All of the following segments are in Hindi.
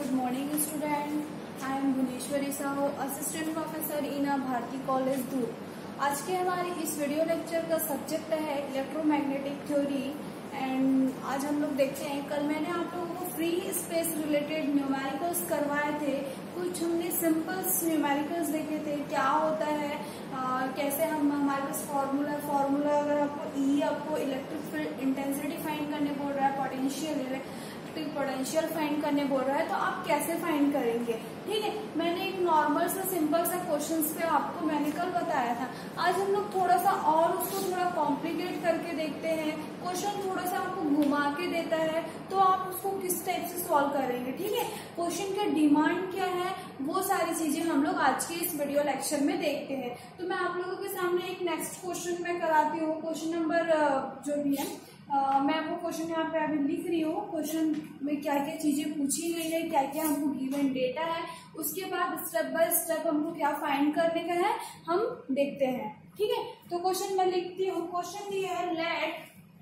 Good morning, student. I am Bhuneshwari Sahu, assistant professor in Bharati college दूर। आज के हमारे इस वीडियो लेक्चर का सब्जेक्ट है इलेक्ट्रोमैग्नेटिक थ्योरी एंड आज हम लोग देखते हैं। कल मैंने आप लोगों को फ्री स्पेस रिलेटेड न्यूमेरिकल्स करवाए थे। कुछ हमने सिंपल्स न्यूमेरिकल्स देखे थे, क्या होता है, कैसे हम हमारे पास फॉर्मूला अगर आपको इलेक्ट्रिक फील्ड इंटेंसिटी फाइंड करने बोल रहा है, पोटेंशियल फाइंड करने बोल रहा है, तो आप कैसे फाइंड करेंगे। ठीक है, मैंने एक नॉर्मल सा सिंपल सा क्वेश्चंस पे आपको मैंने कल बताया था। आज हम लोग थोड़ा सा और उसको थोड़ा कॉम्प्लिकेट करके देखते हैं। क्वेश्चन थोड़ा सा आपको घुमा के देता है तो आप उसको किस टाइप से सॉल्व करेंगे। ठीक है, क्वेश्चन का डिमांड क्या है, वो सारी चीजें हम लोग आज के इस वीडियो लेक्चर में देखते हैं। तो मैं आप लोगों के सामने एक नेक्स्ट क्वेश्चन में कराती हूँ। क्वेश्चन नंबर जो भी है मैं वो क्वेश्चन यहाँ पे अभी लिख रही हूँ। क्वेश्चन में क्या क्या चीजें पूछी गई है, क्या क्या हमको गिवन डेटा है, उसके बाद स्टेप बाय स्टेप हमको क्या फाइंड करने का है हम देखते हैं। ठीक है, तो क्वेश्चन मैं लिखती हूँ। क्वेश्चन ये है, लेट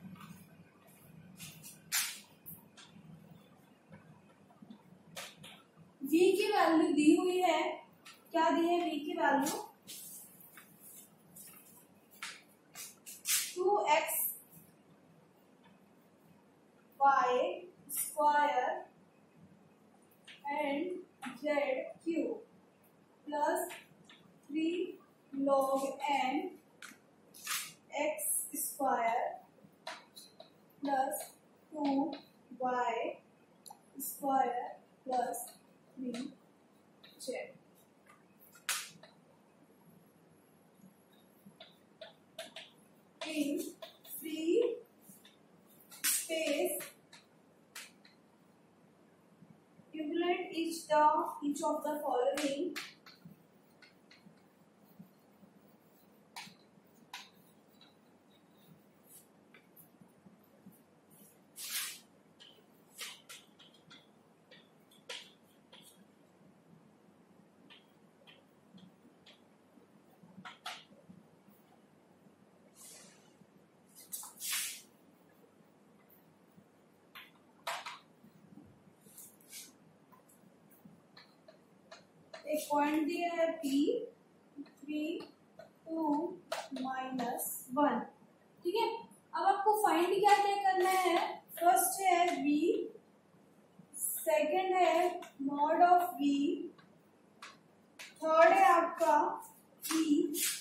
v की वैल्यू दी हुई है। क्या दी है? v की value 2x y square and z cube plus 3 log n x square plus 2y square plus 3z। In free space, evaluate each of the following. एक पॉइंट दिया है P 3 2 -1। ठीक है, अब आपको फाइंड क्या क्या करना है। फर्स्ट है V, सेकंड है मॉड ऑफ V, थर्ड है आपका E,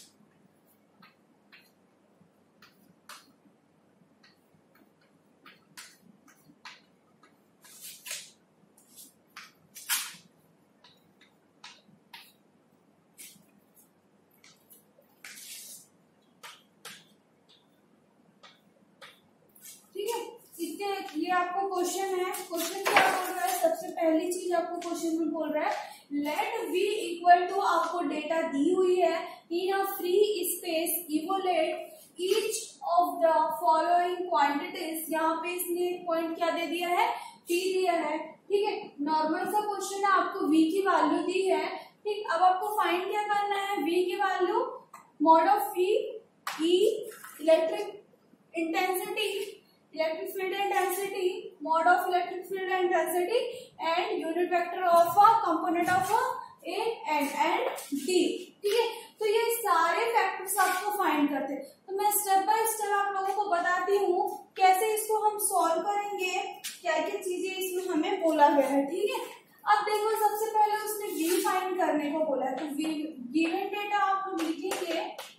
ये आपको क्वेश्चन है। क्वेश्चन क्या बोल रहा है? सबसे पहली चीज आपको क्वेश्चन में बोल रहा है, लेट v इक्वल टू, आपको डेटा दी हुई है, in a free space evaluate each of the following quantities. यहाँ पे इसने एक पॉइंट क्या दे दिया है? p दिया है। ठीक है, नॉर्मल सा क्वेश्चन है, आपको v की वैल्यू दी है। ठीक, अब आपको फाइंड क्या करना है? v की value, mod of v, e electric intensity, electric field intensity, mod of electric field intensity and unit vector of a component of A and D. ठीक है, तो ये सारे फैक्टर्स आपको फाइंड करते हैं। तो मैं स्टेप बाय स्टेप आप लोगों को बताती हूँ कैसे इसको हम सॉल्व करेंगे, क्या क्या चीजें इसमें हमें बोला गया है। ठीक है, अब देखो, सबसे पहले उसने v फाइंड करने को बोला है, तो गिवन डेटा आप लोग लिखेंगे।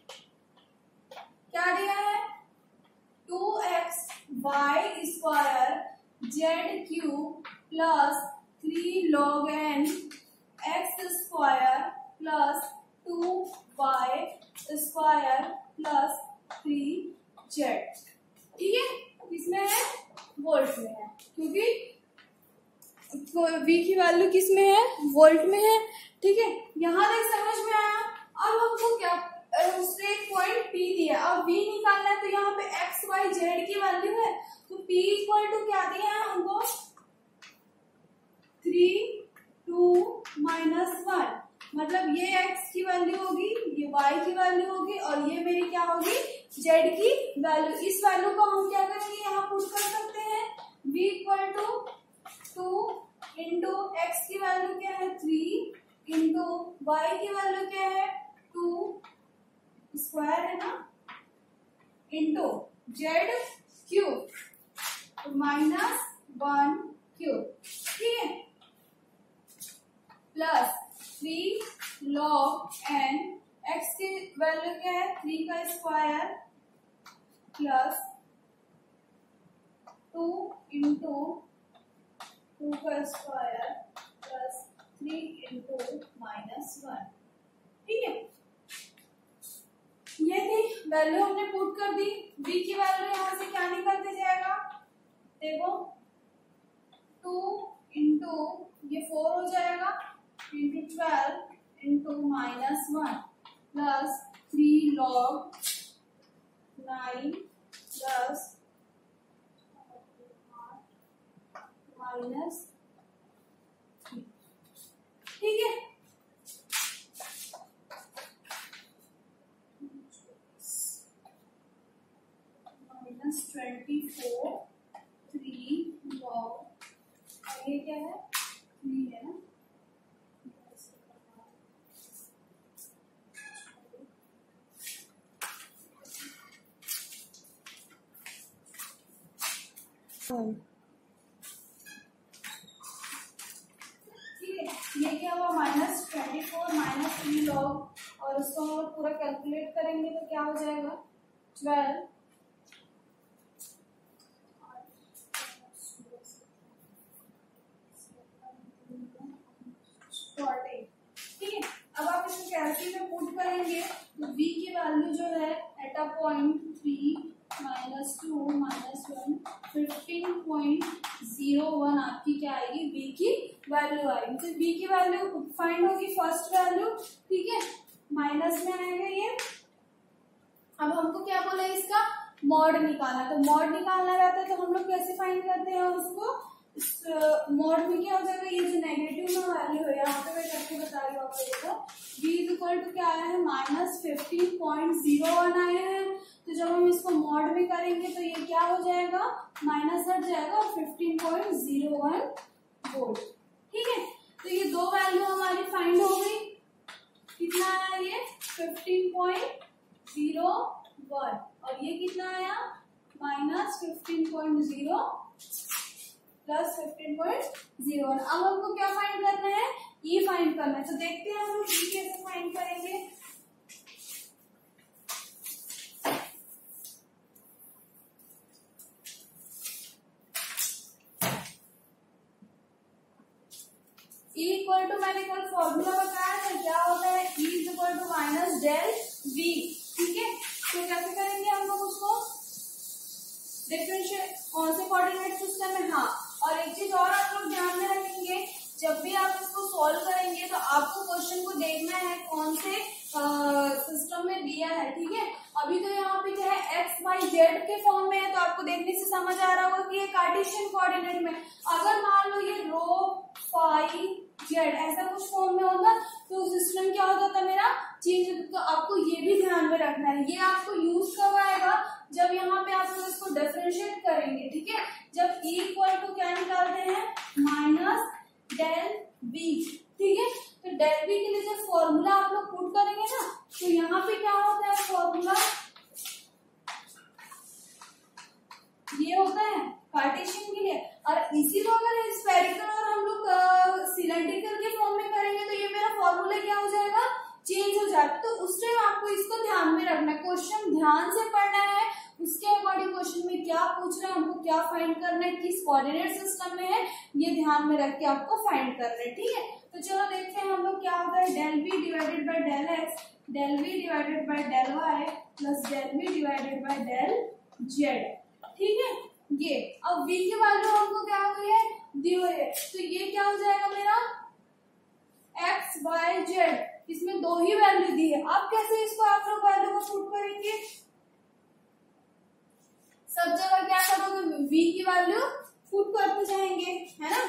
क्या दिया है? 2x y square z cube plus 3 log n x square plus 2y square plus 3z। ठीक है, किसमें है? वोल्ट में है, क्योंकि v की वैल्यू किसमें है? वोल्ट में है। ठीक है, यहाँ तक समझ में आया। अब हमको क्या, उसने एक पॉइंट P दिया, अब V निकालना है, तो यहाँ पे x y z की वैल्यू है, तो P इक्वल टू क्या दिया है हमको? 3 2 -1, मतलब ये x की वैल्यू होगी, ये y की वैल्यू होगी और ये मेरी क्या होगी? z की वैल्यू। इस वैल्यू को हम क्या करेंगे? यहाँ पुट कर सकते हैं। v equal to 2 into x की इंटू जेड क्यूब -1 क्यूब, ठीक है, प्लस 3 log n, x की वैल्यू क्या है 3 का स्क्वायर प्लस 2 इंटू 2 का स्क्वायर प्लस 3 इंटू -1, ठीक है। ये थी वैल्यू हमने पुट कर दी। v की वैल्यू यहां से क्या निकलते जाएगा, देखो 2 इंटू ये 4 हो जाएगा into 12 into -1 plus 3 log 9 plus -3, ठीक है। -24 3 log, और ये क्या है 3 है ना, ठीक है। ये क्या हुआ -24 -3 log, और उसको हम पूरा कैलकुलेट करेंगे तो क्या हो जाएगा 12 14, ठीक है। अब आप इसको कैलकुलेट में पुट करेंगे तो v की वैल्यू जो है एट अ पॉइंट 3 -2 -1 15.01 आपकी क्या आएगी, v की वैल्यू आएगी। तो v की वैल्यू फाइंड होगी फर्स्ट वैल्यू, ठीक है, माइनस में आएगा ये। अब हमको क्या बोला है, इसका मॉड निकालना, तो मॉड निकालना रहता है तो हम लोग कैसे फाइंड करते हैं उसको, मॉड में क्या हो जाएगा, ये जो नेगेटिव में वैल्यू है यहाँ पे मैं करके बता रही हूँ आपको, देखो v इक्वल टू क्या आया है -15.01 आया है। तो जब हम इसको मॉड में करेंगे तो ये क्या हो जाएगा, माइनस हट जाएगा और 15.01 वोल्ट, ठीक है। तो ये दो वैल्यू हमारी फाइंड हो गई, कितना आया ये 15.01 और ये कितना आया -15.0 प्लस 15.01। अब हमको क्या फाइंड करना है, ई फाइंड करना है। तो देखते हैं हम लोग ई कैसे फाइंड करेंगे। ई इक्वल टू मैंने कल फॉर्मूला बताया था, क्या होता है E is equal to minus del V, ठीक है। तो कैसे करेंगे हम लोग उसको, डिफरेंशिएट कौन से कोऑर्डिनेट सिस्टम में, हाँ। और एक चीज और आप लोग ध्यान में रखेंगे, जब भी आप इसको सॉल्व करेंगे तो आपको क्वेश्चन को देखना है कौन से सिस्टम में दिया है, ठीक है। अभी तो यहाँ पे क्या है एक्स वाई जेड के फॉर्म में है, तो आपको देखने से समझ आ रहा होगा कि ये कार्टेशियन कोऑर्डिनेट में। अगर मान लो ये रो फाई जेड ऐसा कुछ फॉर्म में होगा तो सिस्टम क्या होता था मेरा चेंज होता। तो आपको ये भी ध्यान में रखना है, ये आपको यूज कब आएगा, जब यहाँ पे आप लोग इसको डिफरेंशिएट करेंगे, ठीक है। जब ई इक्वल टू क्या निकालते हैं माइनस डेल बी, ठीक है। तो डेल बी के लिए जब फॉर्मूला आप लोग पुट करेंगे ना, तो यहाँ पे क्या होता है फॉर्मूला, ये होता है कार्टेशियन के लिए। और इसी को अगर स्फेरिकल और हम लोग सिलेंड्रिकल के फॉर्म में करेंगे तो ये मेरा फॉर्मूला क्या हो जाएगा, चेंज हो जाएगा। तो उस टाइम आपको इसको ध्यान में रखना है, क्वेश्चन ध्यान से पढ़ना है, उसके अकॉर्डिंग क्वेश्चन में क्या पूछ रहे हैं, हमको क्या फाइंड करना है, किस कोऑर्डिनेट सिस्टम में है, ये ध्यान में रख के आपको फाइंड करना है, ठीक है। तो चलो देखते हैं हम लोग क्या होता है, del B divided by del x, del B divided by del y plus del B divided by del z, ठीक है। ये अब v की वैल्यू हमको क्या हो गई है, दी हुई है, तो ये क्या हो जाएगा मेरा x y z, इसमें दो ही वैल्यू दी है। अब कैसे इसको आप लोग वैल्यू को पुट करेंगे, सब जगह क्या करोगे v की वैल्यू पुट करते जाएंगे, है ना।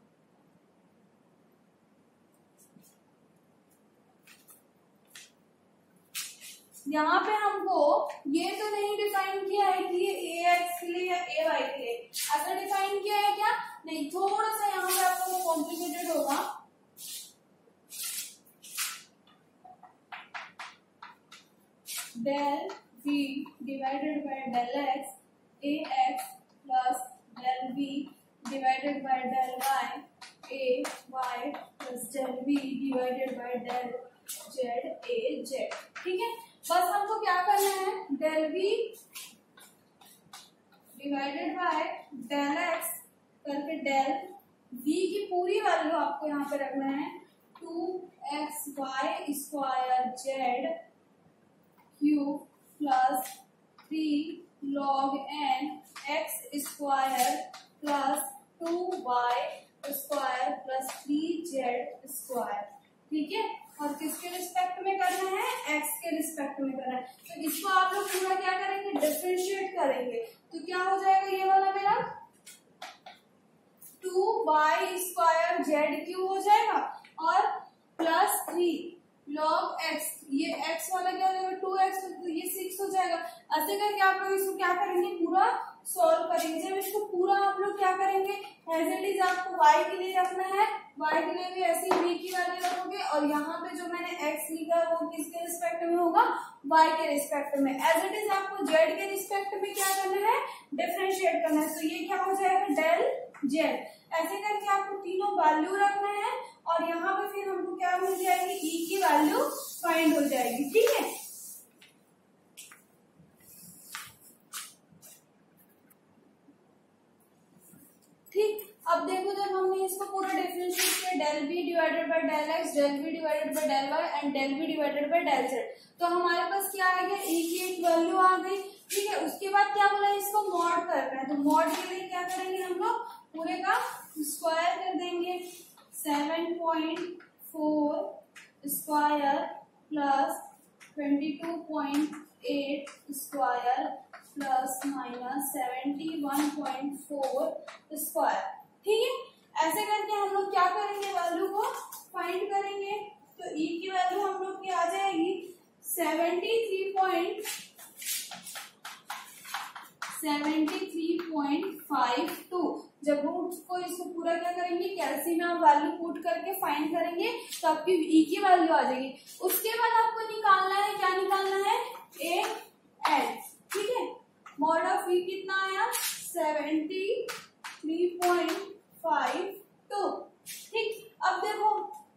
यहाँ पे हमको ये तो नहीं डिफाइन किया है कि ये ए एक्स के लिए या ए वाई के लिए, ऐसा डिफाइन किया है क्या, नहीं। थोड़ा सा यहाँ पे आपको कॉम्प्लिकेटेड होगा, del v divided by del x a x plus del v divided by del y a y plus del v divided by del z a z. ठीक है, बस हमको क्या करना है, del v divided by del x करके डेल v की पूरी वैल्यू आपको यहाँ पे रखना है 2xy square z cube plus 3 log n x square plus 2y square plus 3z square. ठीक है, और किसके रिस्पेक्ट में करना है, x के रिस्पेक्ट में करना है। तो इसको आप लोग पूरा क्या करेंगे, डिफरेंशिएट करेंगे। तो क्या हो जाएगा ये वाला मेरा 2y स्क्वायर जेड क्यूब हो जाएगा और प्लस 3 log x, ये x वाला क्या हो जाएगा 2x, तो ये 6 हो जाएगा। ऐसे करके आप लोग इसको क्या करेंगे, पूरा सॉल्व करेंगे। जब इसको पूरा आप लोग क्या करेंगे, एज इट इज आपको y के लिए रखना है, y के लिए भी ऐसे ही v की वैल्यू रखोगे और यहाँ पे जो मैंने x लिखा है वो किसके रिस्पेक्ट में होगा, y के रिस्पेक्ट में। एज इट इज आपको z के रिस्पेक्ट में क्या करना है, डिफरेंशिएट करना है। तो ये क्या हो जाएगा डेल जेड। ऐसे करके आपको तीनों वैल्यू रखना है और यहाँ पे फिर हमको क्या मिल जाएगी, ई की वैल्यू फाइंड हो जाएगी। ठीक है, ठीक। अब देखो जब हमने इसको पूरा डिफरेंशिएट किया, del B divided by del x, del B divided by del y and del B divided by del z, तो हमारे पास क्या आ गया, ई की एक वैल्यू आ गई। ठीक है, उसके बाद क्या बोला, इसको मॉड करना है। तो मॉड के लिए क्या करेंगे, हम लोग पूरे का स्क्वायर कर देंगे। 7.4 square plus 22.8 square plus minus 71.4 square. ठीक है, ऐसे करके हम लोग क्या करेंगे, वैल्यू को फाइंड करेंगे। तो ई की वैल्यू हम लोग की आ जाएगी 73.52। जब रूट को इसको पूरा क्या करेंगे, कैलसी में आप वैल्यू पुट करके फाइंड करेंगे तो आपकी ई की वैल्यू आ जाएगी। उसके बाद आपको निकालना है, क्या निकालना है, ए एल। ठीक है, मॉड ऑफ ई कितना आया, 73.52। ठीक, अब देखो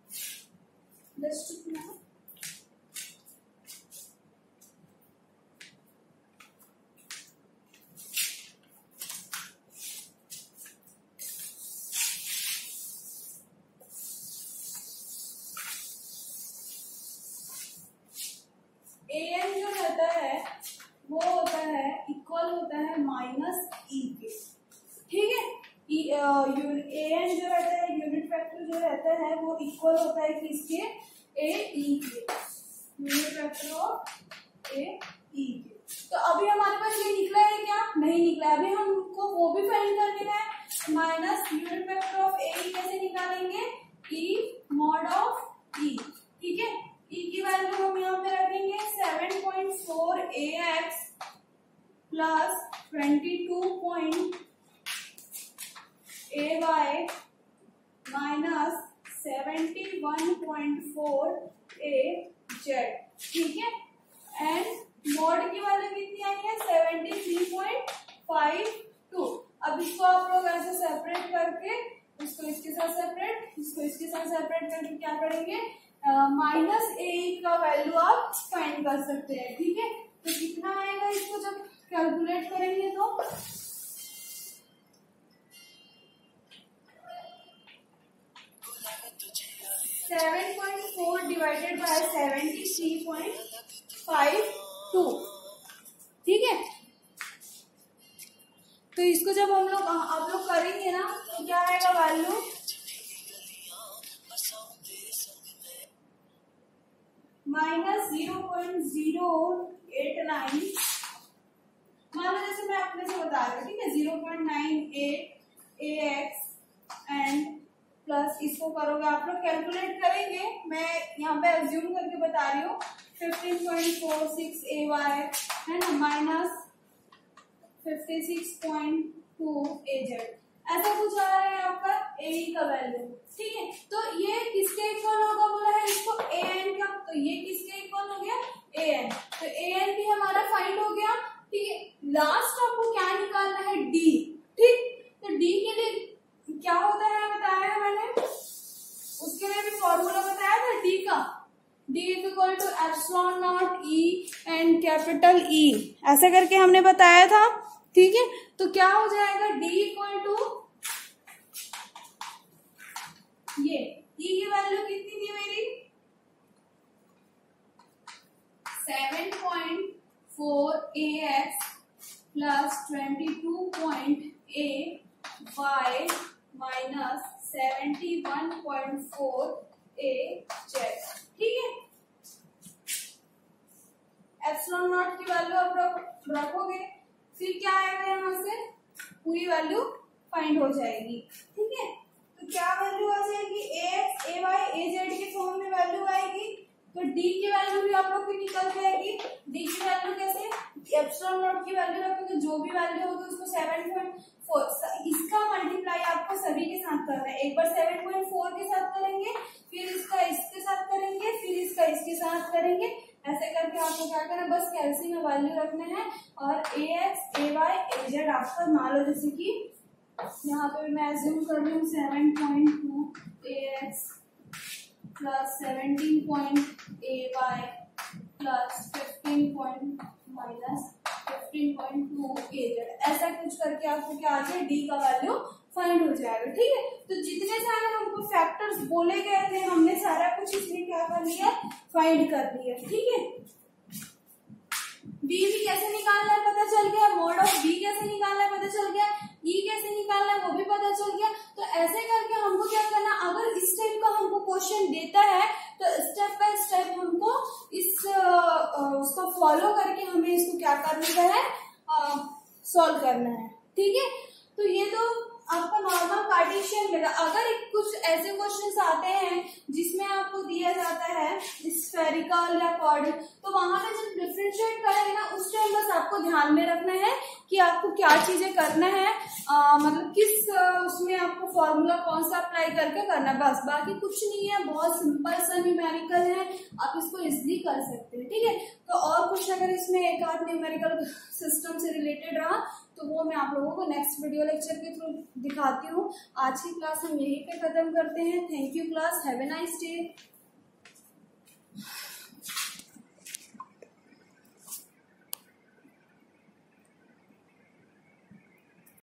an जो रहता है वो होता है इक्वल होता है माइनस ई के। ठीक है, an जो रहता है, यूनिट फैक्टर जो रहता है वो इक्वल होता है किसके, ए ई के, unit factor of A E के। तो अभी हमारे पास ये निकला है क्या, नहीं निकला। अभी हमको वो भी फाइंड करने का है, minus unit factor of A E कैसे निकालेंगे, ई मॉड ऑफ ई। ठीक है, ई की वैल्यू हम यहाँ पे रखेंगे 7.4 ax plus 22.ay minus 71.4 az। ठीक है, एंड मॉड की वैल्यू कितनी आई है, 73.52। अब इसको आप लोग ऐसे सेपरेट करके, इसको इसके साथ सेपरेट, इसको इसके साथ सेपरेट करके क्या करेंगे, माइनस ए का वैल्यू आप फाइंड कर सकते हैं। ठीक है, तो कितना आएगा, इसको जब कैलकुलेट करेंगे तो 7.4 डिवाइडेड बाय 73.52। ठीक है, तो इसको जब हम लोग आप लोग करेंगे ना तो क्या आएगा वैल्यू, माइनस 0.089। मान लो जैसे मैं अपने से बता रही हूँ, ठीक है, 0.98 ax एंड प्लस इसको करोगे आप लोग कैलकुलेट करेंगे, मैं यहाँ पे अज्यूम करके बता रही हूँ, 15.46 ay है ना, माइनस 56.2 az, ऐसा कुछ आ रहा है आपका ए का वैल्यू। ठीक है, तो ये किसके इक्वल होगा बोला है, इसको an का, तो ये किसके इक्वल हो गया, an। तो an भी हमारा फाइंड डी। ठीक, तो डी के लिए क्या होता है बताया है मैंने, उसके लिए भी फॉर्मूला बताया था डी का। D is equal to epsilon naught E and capital E, ऐसा करके हमने बताया था। ठीक है, तो क्या हो जाएगा, डी इक्वल टू ये ई की वैल्यू कितनी थी मेरी 7.4 AX plus 22.8 y minus 71.4 AZ। ठीक है, एप्सिलॉन नॉट की वैल्यू आप रखोगे, फिर क्या आएगा यहाँ से पूरी वैल्यू फाइंड हो जाएगी। ठीक है, तो क्या वैल्यू आ जाएगी, AX AY AZ के फॉर्म में वैल्यू आएगी। तो D की वैल्यू भी आप लोग की निकल जाएगी। D की वैल्यू कैसे, एप्सिलॉन नॉट की वैल्यू रखोगे, जो भी वैल्यू होगी उसको 7.4, इसका मल्टीप्लाई आपको सभी के साथ करना है। एक बार 7.4 के साथ करेंगे, फिर इसका इसके साथ करेंगे, फिर इसका इसके साथ करेंगे, ऐसे करके आपको क्या करना है, बस कैलसी में वैल्यू रखना है। और AX AY AZ आपका मान लो, जैसे कि यहाँ पे मैं एज्यूम कर रही हूँ 7.2 AX plus 17.AY plus 15.2 AZ, ऐसा कुछ करके आपको क्या आ जाए, डी का वैल्यू फाइंड हो जाएगा। ठीक है, तो जितने सारे हमको फैक्टर्स बोले गए थे हमने सारा कुछ इसमें क्या कर लिया, फाइंड कर लिया। ठीक है, बी भी कैसे निकालना है पता चल गया, मोड ऑफ बी कैसे निकालना है पता चल गया, ई कैसे निकालना है वो भी पता चल गया। तो ऐसे करके हमको क्या करना, अगर इस टाइप का हमको क्वेश्चन देता है तो स्टेप बाय स्टेप हमको उसको फॉलो करके हमें इसको क्या करना है, सॉल्व करना है। ठीक है, तो ये तो आपका नॉर्मल कार्टेशियन मेथड। अगर कुछ ऐसे क्वेश्चंस आते हैं जिसमें आपको दिया जाता है स्फेरिकल या क्वाड्रेटिक, तो वहां पे जब डिफरेंशिएट करेंगे ना, उस टाइम बस आपको ध्यान में रखना है कि आपको क्या चीजें करना है, मतलब किस उसमें आपको फॉर्मूला कौन सा अप्लाई करके करना है, बस। बाकी कुछ नहीं है, बहुत सिंपल सा न्यूमेरिकल है, आप इसको इजिली कर सकते हैं। ठीक है, तो और कुछ अगर इसमें एक आध न्यूमेरिकल सिस्टम से रिलेटेड रहा तो वो मैं आप लोगों को नेक्स्ट वीडियो लेक्चर के थ्रू दिखाती हूँ। आज की क्लास हम यहीं पे खत्म करते हैं। Thank you class, have a nice day.